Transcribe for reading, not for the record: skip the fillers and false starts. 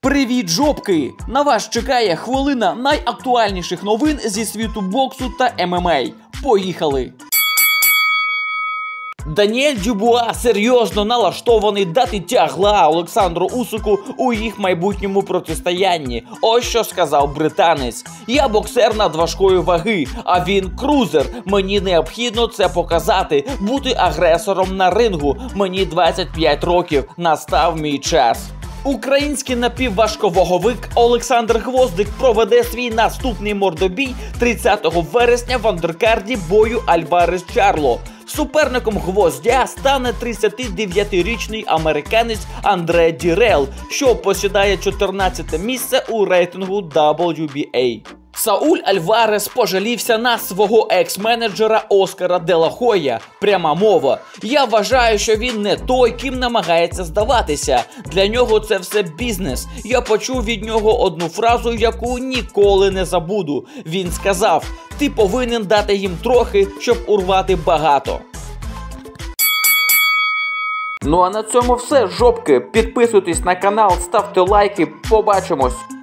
Привіт, жопки! На вас чекає хвилина найактуальніших новин зі світу боксу та ММА. Поїхали! Даніель Дюбуа серйозно налаштований дати тягла Олександру Усику у їх майбутньому протистоянні. Ось що сказав британець. «Я боксер надважкої ваги, а він крузер. Мені необхідно це показати, бути агресором на рингу. Мені 25 років, настав мій час». Український напівважковаговик Олександр Гвоздик проведе свій наступний мордобій 30 вересня в андеркарді бою Альварес-Чарло. Суперником Гвоздя стане 39-річний американець Андре Дірел, що посідає 14-те місце у рейтингу WBA. Сауль Альварес пожалівся на свого екс-менеджера Оскара Де Ла Хойя. Пряма мова. «Я вважаю, що він не той, ким намагається здаватися. Для нього це все бізнес. Я почув від нього одну фразу, яку ніколи не забуду. Він сказав: ти повинен дати їм трохи, щоб урвати багато». Ну а на цьому все, жопки. Підписуйтесь на канал, ставте лайки. Побачимось.